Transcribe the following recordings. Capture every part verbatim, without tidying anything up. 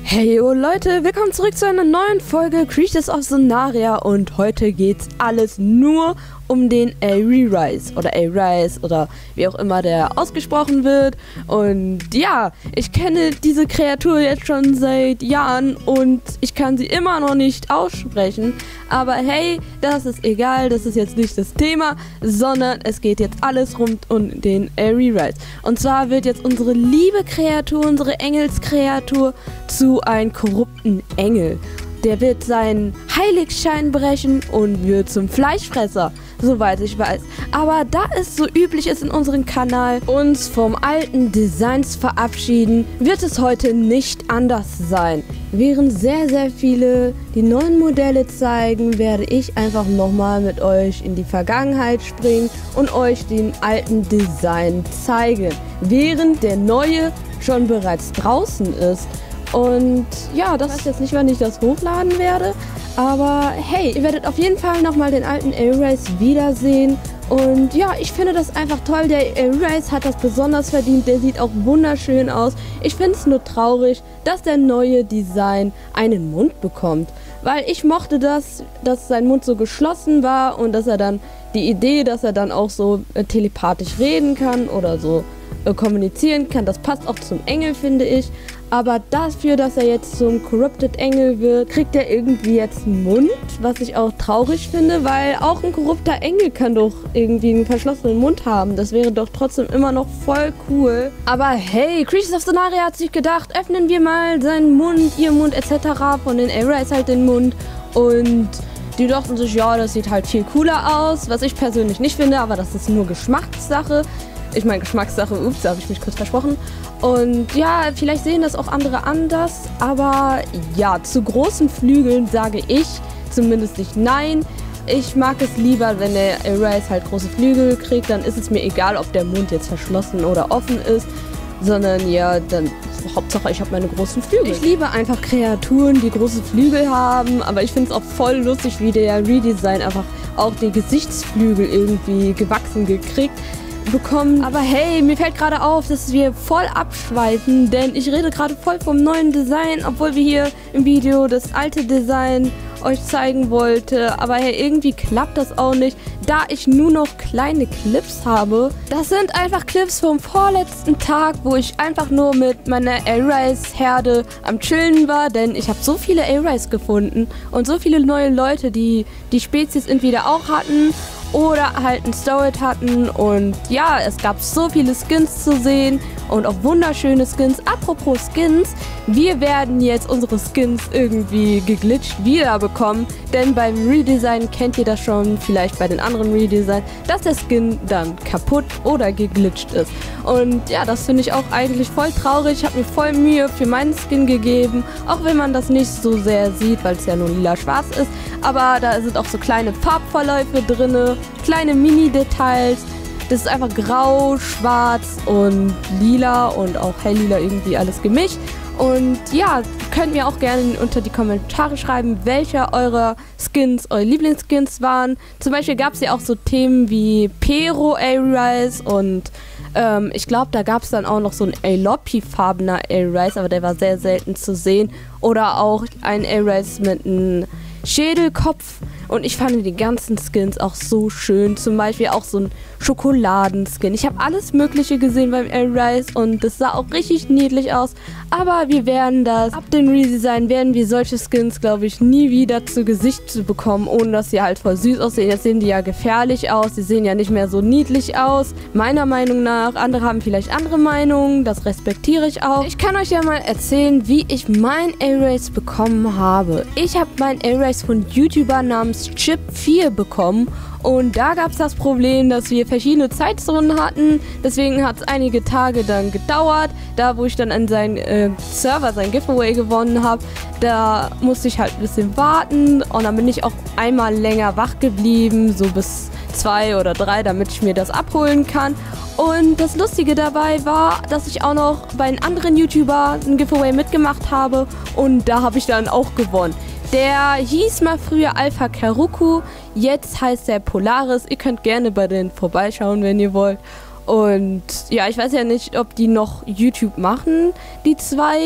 Hey yo Leute, willkommen zurück zu einer neuen Folge Creatures of Sonaria und heute geht's alles nur um den A-Rise oder A-Rise oder wie auch immer der ausgesprochen wird. Und ja, ich kenne diese Kreatur jetzt schon seit Jahren und ich kann sie immer noch nicht aussprechen. Aber hey, das ist egal, das ist jetzt nicht das Thema, sondern es geht jetzt alles rund um den A-Rise. Und zwar wird jetzt unsere liebe Kreatur, unsere Engelskreatur zu einem korrupten Engel. Der wird seinen Heiligenschein brechen und wird zum Fleischfresser, soweit ich weiß. Aber da es so üblich ist in unserem Kanal, uns vom alten Designs verabschieden, wird es heute nicht anders sein. Während sehr, sehr viele die neuen Modelle zeigen, werde ich einfach nochmal mit euch in die Vergangenheit springen und euch den alten Design zeigen. Während der neue schon bereits draußen ist. Und ja, das ist jetzt nicht, wann ich das hochladen werde. Aber hey, ihr werdet auf jeden Fall nochmal den alten A-Rise wiedersehen. Und ja, ich finde das einfach toll. Der A-Rise hat das besonders verdient. Der sieht auch wunderschön aus. Ich finde es nur traurig, dass der neue Design einen Mund bekommt. Weil ich mochte das, dass sein Mund so geschlossen war und dass er dann die Idee, dass er dann auch so äh, telepathisch reden kann oder so äh, kommunizieren kann. Das passt auch zum Engel, finde ich. Aber dafür, dass er jetzt zum Corrupted Engel wird, kriegt er irgendwie jetzt einen Mund, was ich auch traurig finde, weil auch ein korrupter Engel kann doch irgendwie einen verschlossenen Mund haben. Das wäre doch trotzdem immer noch voll cool. Aber hey, Creatures of Sonaria hat sich gedacht, öffnen wir mal seinen Mund, ihr Mund et cetera. Von den A-Rise halt den Mund. Und die dachten sich, ja, das sieht halt viel cooler aus, was ich persönlich nicht finde, aber das ist nur Geschmackssache. Ich meine Geschmackssache, ups, da habe ich mich kurz versprochen. Und ja, vielleicht sehen das auch andere anders, aber ja, zu großen Flügeln sage ich zumindest nicht nein. Ich mag es lieber, wenn der A-Rise halt große Flügel kriegt, dann ist es mir egal, ob der Mund jetzt verschlossen oder offen ist, sondern ja, dann Hauptsache ich habe meine großen Flügel. Ich liebe einfach Kreaturen, die große Flügel haben, aber ich finde es auch voll lustig, wie der Redesign einfach auch die Gesichtsflügel irgendwie gewachsen gekriegt bekommen. Aber hey, mir fällt gerade auf, dass wir voll abschweifen, denn ich rede gerade voll vom neuen Design, obwohl wir hier im Video das alte Design euch zeigen wollte. Aber hey, irgendwie klappt das auch nicht, da ich nur noch kleine Clips habe. Das sind einfach Clips vom vorletzten Tag, wo ich einfach nur mit meiner A-Rise-Herde am Chillen war, denn ich habe so viele A-Rise gefunden und so viele neue Leute, die die Spezies entweder auch hatten oder halt ein Storage hatten. Und ja, es gab so viele Skins zu sehen und auch wunderschöne Skins. Apropos Skins, wir werden jetzt unsere Skins irgendwie geglitscht wiederbekommen, denn beim Redesign kennt ihr das schon, vielleicht bei den anderen Redesigns, dass der Skin dann kaputt oder geglitscht ist. Und ja, das finde ich auch eigentlich voll traurig. Ich habe mir voll Mühe für meinen Skin gegeben, auch wenn man das nicht so sehr sieht, weil es ja nur lila-schwarz ist. Aber da sind auch so kleine Farbverläufe drin, kleine Mini-Details. Das ist einfach grau, schwarz und lila und auch helllila, irgendwie alles gemischt. Und ja, könnt mir auch gerne unter die Kommentare schreiben, welche eurer Skins eure Lieblingsskins waren. Zum Beispiel gab es ja auch so Themen wie Pero A-Rise und ähm, ich glaube, da gab es dann auch noch so ein Alopi-farbener A-Rise, aber der war sehr selten zu sehen. Oder auch ein A-Rise mit einem Schädelkopf. Und ich fand die ganzen Skins auch so schön. Zum Beispiel auch so ein Schokoladenskin. Ich habe alles Mögliche gesehen beim A-Rise und das sah auch richtig niedlich aus. Aber wir werden das, ab dem Redesign werden wir solche Skins, glaube ich, nie wieder zu Gesicht zu bekommen, ohne dass sie halt voll süß aussehen. Jetzt sehen die ja gefährlich aus. Sie sehen ja nicht mehr so niedlich aus, meiner Meinung nach. Andere haben vielleicht andere Meinungen. Das respektiere ich auch. Ich kann euch ja mal erzählen, wie ich mein A-Rise bekommen habe. Ich habe mein A-Rise von YouTuber namens Chip vier bekommen und da gab es das Problem, dass wir verschiedene Zeitzonen hatten, deswegen hat es einige Tage dann gedauert. Da wo ich dann an seinen äh, Server sein Giveaway gewonnen habe, da musste ich halt ein bisschen warten und dann bin ich auch einmal länger wach geblieben, so bis zwei oder drei, damit ich mir das abholen kann. Und das Lustige dabei war, dass ich auch noch bei einem anderen YouTuber ein Giveaway mitgemacht habe und da habe ich dann auch gewonnen. Der hieß mal früher Alpha Karuku, jetzt heißt er Polaris. Ihr könnt gerne bei denen vorbeischauen, wenn ihr wollt. Und ja, ich weiß ja nicht, ob die noch YouTube machen, die zwei.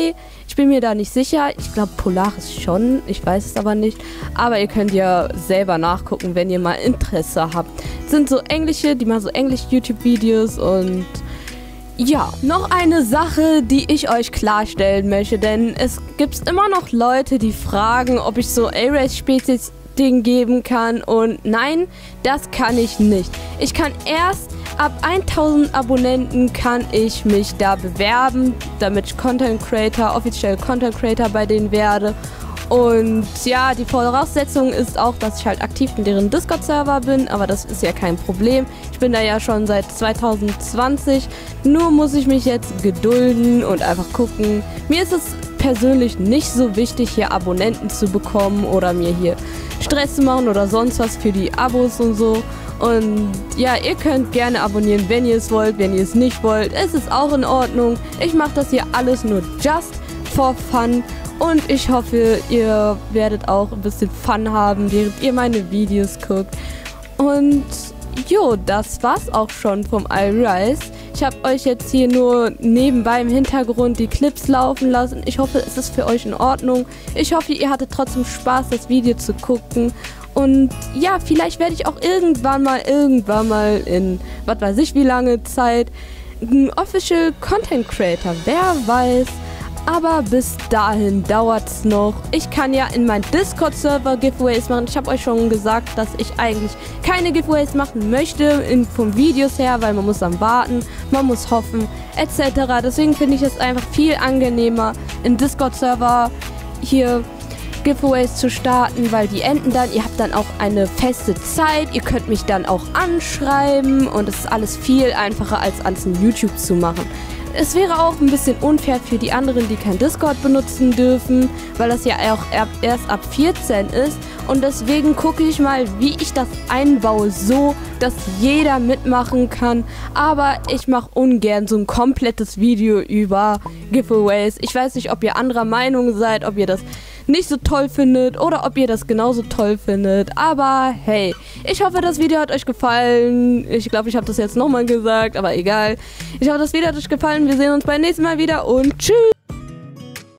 Ich bin mir da nicht sicher. Ich glaube Polaris schon, ich weiß es aber nicht. Aber ihr könnt ja selber nachgucken, wenn ihr mal Interesse habt. Das sind so Englische, die machen so Englisch-YouTube-Videos und ja, noch eine Sache, die ich euch klarstellen möchte, denn es gibt immer noch Leute, die fragen, ob ich so A-Race-Spezies Ding geben kann und nein, das kann ich nicht. Ich kann erst ab tausend Abonnenten kann ich mich da bewerben, damit ich Content Creator, offiziell Content Creator bei denen werde. Und ja, die Voraussetzung ist auch, dass ich halt aktiv in deren Discord-Server bin, aber das ist ja kein Problem. Ich bin da ja schon seit zwanzig zwanzig, nur muss ich mich jetzt gedulden und einfach gucken. Mir ist es persönlich nicht so wichtig, hier Abonnenten zu bekommen oder mir hier Stress zu machen oder sonst was für die Abos und so. Und ja, ihr könnt gerne abonnieren, wenn ihr es wollt, wenn ihr es nicht wollt. Es ist auch in Ordnung. Ich mache das hier alles nur just for fun. Und ich hoffe, ihr werdet auch ein bisschen Fun haben, während ihr meine Videos guckt. Und jo, das war's auch schon vom iRise. Ich habe euch jetzt hier nur nebenbei im Hintergrund die Clips laufen lassen. Ich hoffe, es ist für euch in Ordnung. Ich hoffe, ihr hattet trotzdem Spaß, das Video zu gucken. Und ja, vielleicht werde ich auch irgendwann mal, irgendwann mal in, was weiß ich wie lange Zeit, ein Official Content Creator. Wer weiß. Aber bis dahin dauert's noch. Ich kann ja in meinem Discord-Server Giveaways machen. Ich habe euch schon gesagt, dass ich eigentlich keine Giveaways machen möchte, in, von Videos her, weil man muss dann warten, man muss hoffen, et cetera. Deswegen finde ich es einfach viel angenehmer, im Discord-Server hier Giveaways zu starten, weil die enden dann. Ihr habt dann auch eine feste Zeit. Ihr könnt mich dann auch anschreiben und es ist alles viel einfacher, als ans YouTube zu machen. Es wäre auch ein bisschen unfair für die anderen, die kein Discord benutzen dürfen, weil das ja auch erst ab vierzehn ist. Und deswegen gucke ich mal, wie ich das einbaue, so, dass jeder mitmachen kann. Aber ich mache ungern so ein komplettes Video über Giveaways. Ich weiß nicht, ob ihr anderer Meinung seid, ob ihr das nicht so toll findet oder ob ihr das genauso toll findet. Aber hey, ich hoffe, das Video hat euch gefallen. Ich glaube, ich habe das jetzt nochmal gesagt, aber egal. Ich hoffe, das Video hat euch gefallen. Wir sehen uns beim nächsten Mal wieder und tschüss!